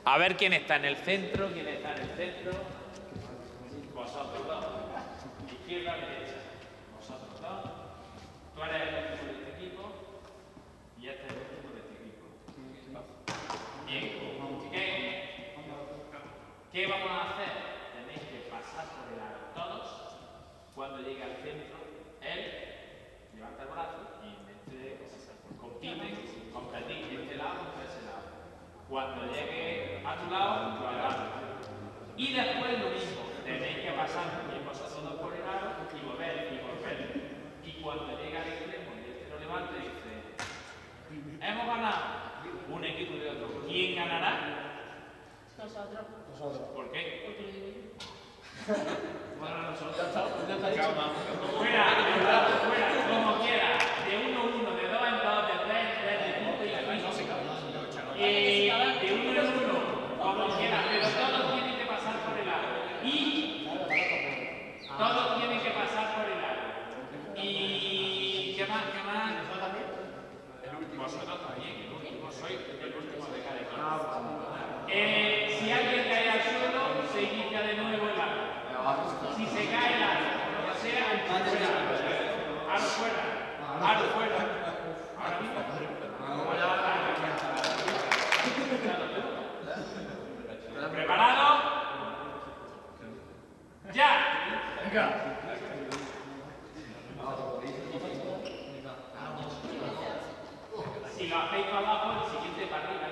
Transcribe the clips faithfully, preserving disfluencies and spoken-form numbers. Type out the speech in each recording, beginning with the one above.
A ver quién está en el centro, quién está en el centro. Vosotros dos. Izquierda, derecha. Vosotros dos. Tú eres el último de este equipo y este es el último de este equipo. Bien. ¿Qué? ¿Qué vamos a hacer? Tenéis que pasar por el aro todos. Cuando llegue al centro, él levanta el brazo y mete, compite, competir de este lado contra ese lado. Cuando llegue a tu lado, lo agarras. Y después lo mismo, tenéis que pasar también vosotros dos por el aro y volver, y volver. Y cuando llega al extremo y este lo levanta y dice, hemos ganado un equipo de otro. ¿Quién ganará? Nosotros. Nosotros. ¿Por qué? Porque lo digo yo. Bueno, nosotros. Ya está, ya está dicho. Fuera, fuera, como quiera. De uno a uno, de dos en dos, de tres en tres, de cinco y cinco. Eh, de uno en uno, como quiera, pero todos tienen que pasar por el aro. Y todos tienen que pasar por el aro. Y ¿qué más? ¿Qué más? ¿Nosotros también? El último, vosotros también, el último, soy el último de cada equipo. Eh, si alguien cae al suelo, se inicia de nuevo el aro. Si se cae el aro, lo que sea, aro fuera, aro fuera. Ahora mismo. ¿Preparado? ¡Ya! Venga. Si lo hacéis para abajo, el siguiente para arriba.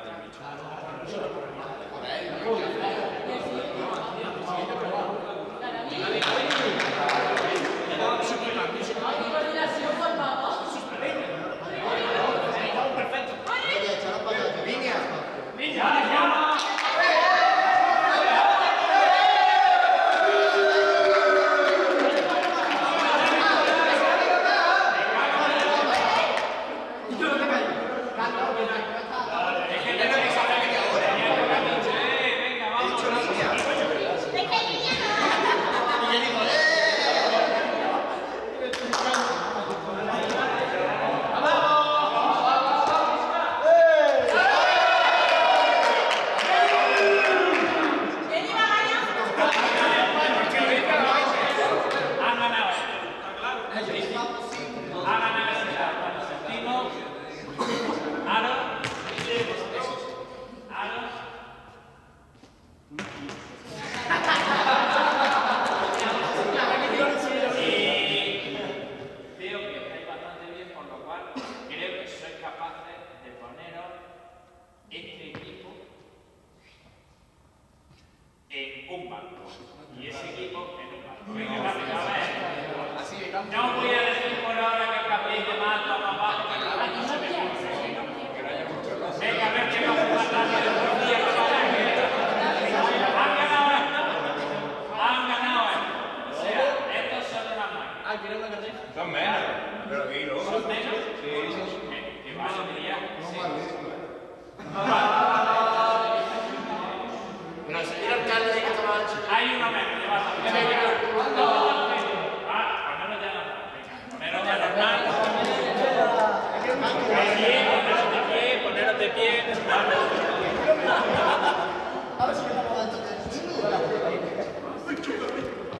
No voy a decir por ahora que cambiéis de mando a más bajo, que no se me ocurre. Venga, a ver qué pasa más tarde de por día que vaya que han ganado esto. Han ganado esto. O sea, estos son unas máquinas. Ah, ¿quieres una cartera? Son menos. Pero aquí no. ¿Son menos? Sí, sí. Que vale, diría. Pero el señor alcalde dice que estaba ancho. Hay uno menos, lleva